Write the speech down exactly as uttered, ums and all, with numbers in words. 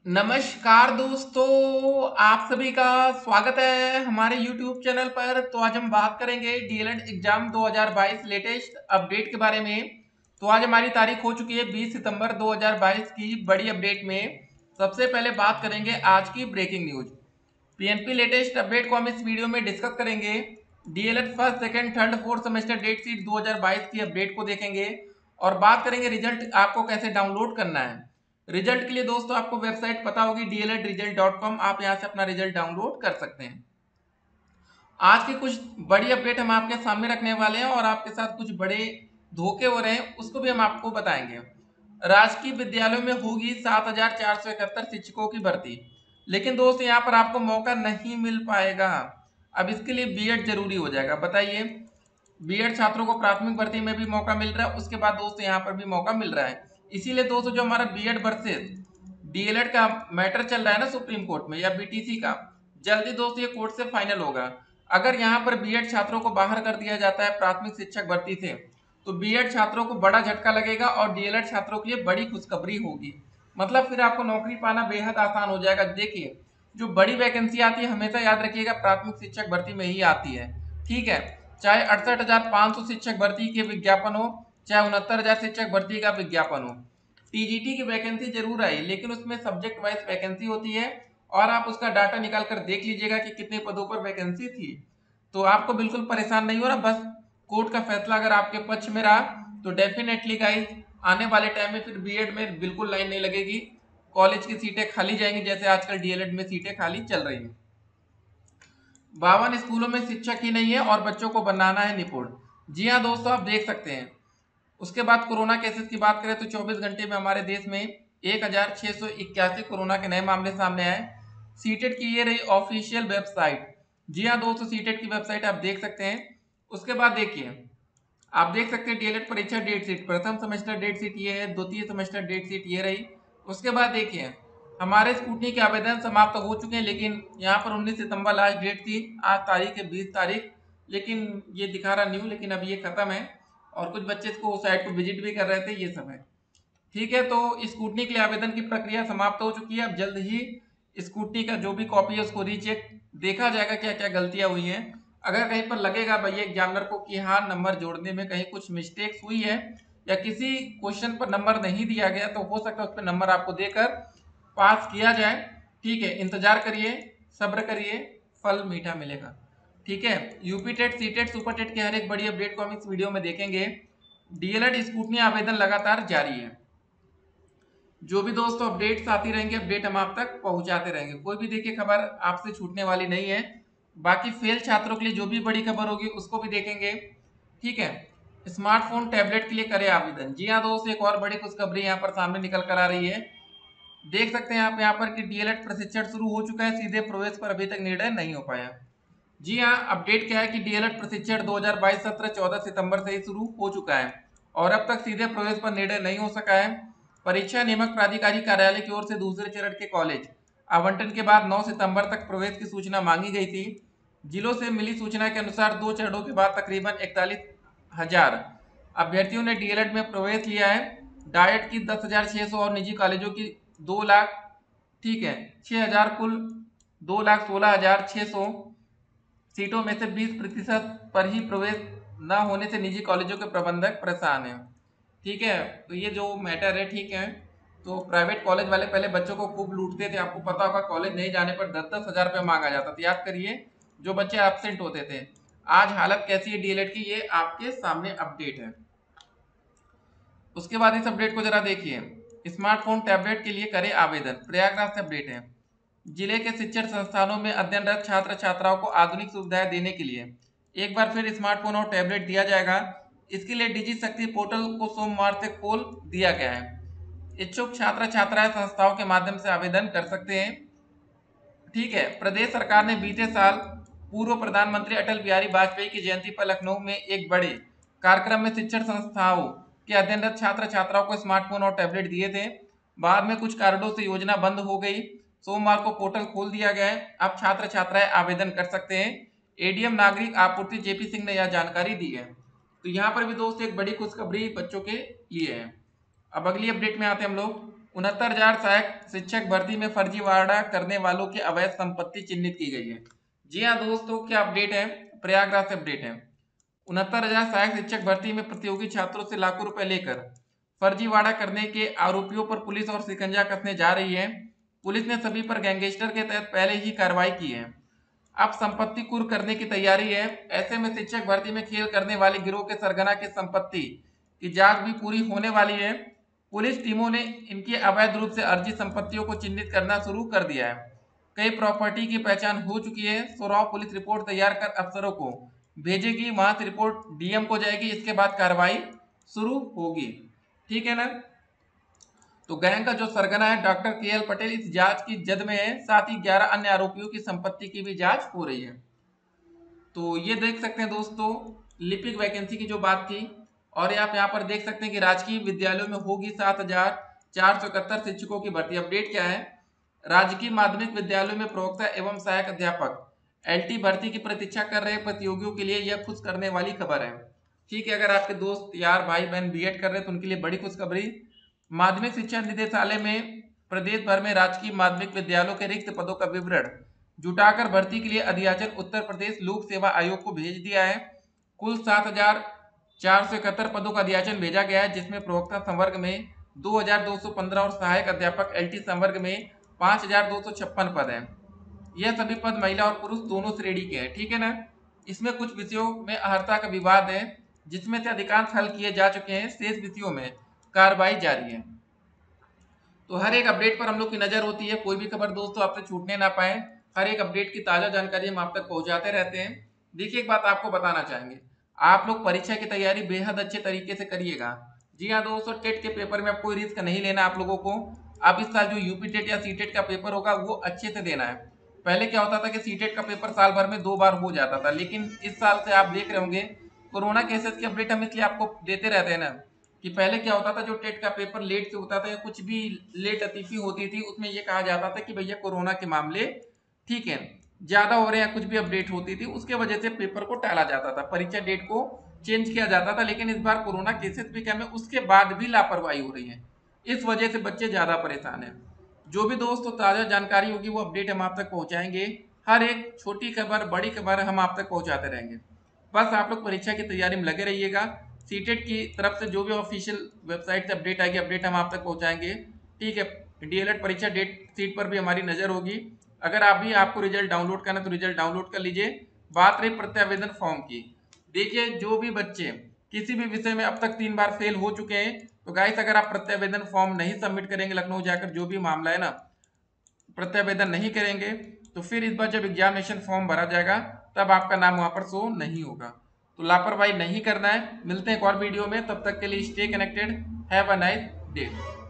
नमस्कार दोस्तों, आप सभी का स्वागत है हमारे यूट्यूब चैनल पर। तो आज हम बात करेंगे डीएलएड एग्जाम दो हज़ार बाईस लेटेस्ट अपडेट के बारे में। तो आज हमारी तारीख हो चुकी है बीस सितंबर दो हज़ार बाईस की बड़ी अपडेट में। सबसे पहले बात करेंगे आज की breaking news. PNP latest update को हम इस वीडियो में डिस्कस करेंगे। DElEd first second third fourth semester date sheet दो हज़ार बाईस की अपडेट को देखेंगे और बात करेंगे रिजल्ट आपको कैसे डाउनलोड करना है। रिजल्ट के लिए दोस्तों आपको वेबसाइट पता होगी D L Ed result dot com, आप यहां से अपना रिजल्ट डाउनलोड कर सकते हैं। आज की कुछ बड़ी अपडेट हम आपके सामने रखने वाले हैं और आपके साथ कुछ बड़े धोखे हो रहे हैं उसको भी हम आपको बताएंगे। राजकीय विद्यालयों में होगी सात हजार चार सौ इकहत्तर शिक्षकों की भर्ती, लेकिन दोस्त यहाँ पर आपको मौका नहीं मिल पाएगा। अब इसके लिए बीएड जरूरी हो जाएगा। बताइए, बीएड छात्रों को प्राथमिक भर्ती में भी मौका मिल रहा है, उसके बाद दोस्तों यहाँ पर भी मौका मिल रहा है। इसीलिए दोस्तों जो हमारा बीएड वर्सेस डीएलएड का मैटर चल रहा है ना सुप्रीम कोर्ट में या बीटीसी का, जल्दी दोस्तों ये कोर्ट से फाइनल होगा। अगर यहाँ पर बीएड छात्रों को बाहर कर दिया जाता है प्राथमिक शिक्षक भर्ती से, तो बीएड छात्रों को बड़ा झटका लगेगा और डीएलएड छात्रों के लिए बड़ी खुशखबरी होगी। मतलब फिर आपको नौकरी पाना बेहद आसान हो जाएगा। देखिए, जो बड़ी वैकेंसी आती है हमेशा याद रखिएगा प्राथमिक शिक्षक भर्ती में ही आती है। ठीक है, चाहे अड़सठ हजार पाँच सौ शिक्षक भर्ती के विज्ञापन हो, चाहे उनहत्तर हजार शिक्षक भर्ती का विज्ञापन हो। टीजीटी की वैकेंसी जरूर आई, लेकिन उसमें सब्जेक्ट वाइज वैकेंसी होती है और आप उसका डाटा निकाल कर देख लीजिएगा कि कितने पदों पर वैकेंसी थी। तो आपको बिल्कुल परेशान नहीं हो रहा, बस कोर्ट का फैसला अगर आपके पक्ष में रहा तो डेफिनेटली गाइस आने वाले टाइम में फिर बीएड में बिल्कुल लाइन नहीं लगेगी। कॉलेज की सीटें खाली जाएंगी जैसे आजकल डीएलएड में सीटें खाली चल रही हैं। बावन स्कूलों में शिक्षक ही नहीं है और बच्चों को बनाना है निपुण। जी हाँ दोस्तों, आप देख सकते हैं। उसके बाद कोरोना केसेस की बात करें तो चौबीस घंटे में हमारे देश में एक हजार छह सौ इक्यासी कोरोना के नए मामले सामने आए। सीटेट की ये रही ऑफिशियल वेबसाइट। जी हाँ दोस्तों, सीटेट की वेबसाइट आप देख सकते हैं। उसके बाद देखिए, आप देख सकते हैं डीएलएड परीक्षा डेट शीट, प्रथम सेमेस्टर डेट शीट ये है, द्वितीय सेमेस्टर डेट शीट ये रही। उसके बाद देखिए, हमारे स्कूटनी के आवेदन समाप्त हो चुके हैं, लेकिन यहाँ पर उन्नीस सितंबर लास्ट डेट थी। आज तारीख है बीस तारीख, लेकिन ये दिखा रहा न्यू, लेकिन अब ये खत्म है और कुछ बच्चे इसको साइट को विजिट भी कर रहे थे, ये सब है। ठीक है, तो स्कूटनी के लिए आवेदन की प्रक्रिया समाप्त हो चुकी है। अब जल्द ही स्कूटनी का जो भी कॉपी है उसको रीचेक देखा जाएगा क्या क्या गलतियां हुई हैं। अगर कहीं पर लगेगा भैया एग्जामिनर को कि हाँ नंबर जोड़ने में कहीं कुछ मिस्टेक्स हुई है या किसी क्वेश्चन पर नंबर नहीं दिया गया, तो हो सकता है उस पर नंबर आपको देकर पास किया जाए। ठीक है, इंतजार करिए, सब्र करिए, फल मीठा मिलेगा। ठीक है, UP TET, C TET, super TET की हर एक बड़ी अपडेट को हम इस वीडियो में देखेंगे। डीएलएड स्कूटनी आवेदन लगातार जारी है। जो भी दोस्तों अपडेट्स आती रहेंगे, अपडेट हम आप तक पहुंचाते रहेंगे। कोई भी देखिए खबर आपसे छूटने वाली नहीं है। बाकी फेल छात्रों के लिए जो भी बड़ी खबर होगी उसको भी देखेंगे। ठीक है, स्मार्टफोन टैबलेट के लिए करें आवेदन। जी हाँ दोस्तों, एक और बड़ी खुशखबरी यहाँ पर सामने निकल कर आ रही है। देख सकते हैं आप यहाँ पर कि डीएलएड प्रशिक्षण शुरू हो चुका है, सीधे प्रवेश पर अभी तक निर्णय नहीं हो पाया। जी हाँ, अपडेट क्या है कि डीएलएड प्रशिक्षण दो हज़ार बाईस सत्र चौदह सितंबर से ही शुरू हो चुका है और अब तक सीधे प्रवेश पर निर्णय नहीं हो सका है। परीक्षा नियामक प्राधिकारी कार्यालय की ओर से दूसरे चरण के कॉलेज आवंटन के बाद नौ सितंबर तक प्रवेश की सूचना मांगी गई थी। जिलों से मिली सूचना के अनुसार दो चरणों के बाद तकरीबन इकतालीस हजार अभ्यर्थियों ने डीएलएड में प्रवेश लिया है। डायट की दस हजार छः सौ और निजी कॉलेजों की दो लाख, ठीक है, छः हजार कुल दो लाख सोलह हजार छः सौ सीटों में से बीस प्रतिशत पर ही प्रवेश न होने से निजी कॉलेजों के प्रबंधक परेशान हैं। ठीक है, तो ये जो मैटर है, ठीक है, तो प्राइवेट कॉलेज वाले पहले बच्चों को खूब लूटते थे। आपको पता होगा कॉलेज नहीं जाने पर दस दस हजार रुपये मांगा जाता था। याद करिए, जो बच्चे एबसेंट होते थे। आज हालत कैसी है डीएलएड की, ये आपके सामने अपडेट है। उसके बाद इस अपडेट को जरा देखिए। स्मार्टफोन टैबलेट के लिए करें आवेदन, प्रयागराज से अपडेट है। जिले के शिक्षण संस्थानों में अध्ययनरत छात्र छात्राओं को आधुनिक सुविधाएं देने के लिए एक बार फिर स्मार्टफोन और टैबलेट दिया जाएगा। इसके लिए डिजी शक्ति पोर्टल को सोमवार से खोल दिया गया है। इच्छुक छात्र छात्राएं संस्थाओं के माध्यम से आवेदन कर सकते हैं। ठीक है, प्रदेश सरकार ने बीते साल पूर्व प्रधानमंत्री अटल बिहारी वाजपेयी की जयंती पर लखनऊ में एक बड़े कार्यक्रम में शिक्षण संस्थाओं के अध्ययनरत छात्र छात्राओं को स्मार्टफोन और टैबलेट दिए थे। बाद में कुछ कारणों से योजना बंद हो गई। सोमवार को पोर्टल खोल दिया गया है, अब छात्र छात्राएं आवेदन कर सकते हैं। एडीएम नागरिक आपूर्ति जेपी सिंह ने यह जानकारी दी है। तो यहाँ पर भी दोस्त एक बड़ी खुशखबरी बच्चों के लिए है। अब अगली अपडेट में आते हैं हम लोग। उनहत्तर हजार सहायक शिक्षक भर्ती में फर्जीवाड़ा करने वालों की अवैध संपत्ति चिन्हित की गई है। जी हाँ दोस्तों, क्या अपडेट है, प्रयागराज से अपडेट है। उनहत्तर हजार सहायक शिक्षक भर्ती में प्रतियोगी छात्रों से लाखों रुपए लेकर फर्जीवाड़ा करने के आरोपियों पर पुलिस और शिकंजा कसने जा रही है। पुलिस ने सभी पर गैंगस्टर के तहत पहले ही कार्रवाई की है। अब संपत्ति कुर्क करने की तैयारी है। ऐसे में शिक्षक भर्ती में खेल करने वाले गिरोह के सरगना की संपत्ति की जांच भी पूरी होने वाली है। पुलिस टीमों ने इनकी अवैध रूप से अर्जित संपत्तियों को चिन्हित करना शुरू कर दिया है। कई प्रॉपर्टी की पहचान हो चुकी है। सोराव पुलिस रिपोर्ट तैयार कर अफसरों को भेजेगी, वहां से रिपोर्ट डीएम को जाएगी, इसके बाद कार्रवाई शुरू होगी। ठीक है ना। तो गैंग का जो सरगना है डॉक्टर के एल पटेल इस जांच की जद में है। साथ ही ग्यारह अन्य आरोपियों की संपत्ति की भी जांच हो रही है। तो ये देख सकते हैं दोस्तों, लिपिक वैकेंसी की जो बात थी, और आप यहाँ पर देख सकते हैं कि राजकीय विद्यालयों में होगी सात हजार चार सौ इकहत्तर शिक्षकों की भर्ती। अपडेट क्या है, राजकीय माध्यमिक विद्यालयों में प्रवक्ता एवं सहायक अध्यापक एलटी भर्ती की प्रतीक्षा कर रहे प्रतियोगियों के लिए यह खुश करने वाली खबर है। ठीक है, अगर आपके दोस्त यार भाई बहन बीएड कर रहे हैं तो उनके लिए बड़ी खुशखबरी। माध्यमिक शिक्षा निदेशालय में प्रदेश भर में राजकीय माध्यमिक विद्यालयों के रिक्त पदों का विवरण जुटाकर भर्ती के लिए अधियाचन उत्तर प्रदेश लोक सेवा आयोग को भेज दिया है। कुल सात हजार चार सौ इकहत्तर पदों का अधियाचन भेजा गया है, जिसमें प्रवक्ता संवर्ग में दो हजार दो सौ पंद्रह और सहायक अध्यापक एलटी संवर्ग में पांच हजार दो सौ छप्पन पद हैं। यह सभी पद महिला और पुरुष दोनों श्रेणी के हैं। ठीक है ना। इसमें कुछ विषयों में अहर्ता का विवाद है, जिसमें से अधिकांश हल किए जा चुके हैं। शेष विषयों में कार्रवाई जारी है। तो हर एक अपडेट पर हम लोग की नजर होती है। कोई भी खबर दोस्तों आपसे छूटने ना पाए, हर एक अपडेट की ताजा जानकारी हम आप तक पहुंचाते रहते हैं। देखिए, एक बात आपको बताना चाहेंगे, आप लोग परीक्षा की तैयारी बेहद अच्छे तरीके से करिएगा। जी हाँ दोस्तों, टेट के पेपर में आप कोई रिस्क नहीं लेना आप लोगों को। अब इस साल जो यूपी टेट या सी टेट का पेपर होगा वो अच्छे से देना है। पहले क्या होता था कि सी टेट का पेपर साल भर में दो बार हो जाता था, लेकिन इस साल से आप देख रहे होंगे कोरोना केसेस की अपडेट हम इसलिए आपको देते रहते हैं ना, कि पहले क्या होता था जो टेट का पेपर लेट से होता था या कुछ भी लेट अतिथि होती थी उसमें ये कहा जाता था कि भैया कोरोना के मामले ठीक है ज्यादा हो रहे हैं, कुछ भी अपडेट होती थी उसके वजह से पेपर को टाला जाता था, परीक्षा डेट को चेंज किया जाता था। लेकिन इस बार कोरोना केसेस भी कम है, उसके बाद भी लापरवाही हो रही है, इस वजह से बच्चे ज्यादा परेशान है। जो भी दोस्तों ताजा जानकारी होगी वो अपडेट हम आप तक पहुंचाएंगे। हर एक छोटी खबर बड़ी खबर हम आप तक पहुंचाते रहेंगे। बस आप लोग परीक्षा की तैयारी में लगे रहिएगा। सीटेट की तरफ से जो भी ऑफिशियल वेबसाइट से अपडेट आएगी अपडेट हम आप तक पहुंचाएंगे। ठीक है, डीएलएड परीक्षा डेट सीट पर भी हमारी नजर होगी। अगर आप भी आपको रिजल्ट डाउनलोड करना है तो रिजल्ट डाउनलोड कर लीजिए। बात रही प्रत्यावेदन फॉर्म की, देखिए जो भी बच्चे किसी भी विषय में अब तक तीन बार फेल हो चुके हैं तो गाइस अगर आप प्रत्यावेदन फॉर्म नहीं सबमिट करेंगे लखनऊ जाकर, जो भी मामला है ना, प्रत्यावेदन नहीं करेंगे तो फिर इस बार जब एग्जामिनेशन फॉर्म भरा जाएगा तब आपका नाम वहां पर शो नहीं होगा। तो लापरवाही नहीं करना है। मिलते हैं एक और वीडियो में, तब तक के लिए stay connected, have a nice day.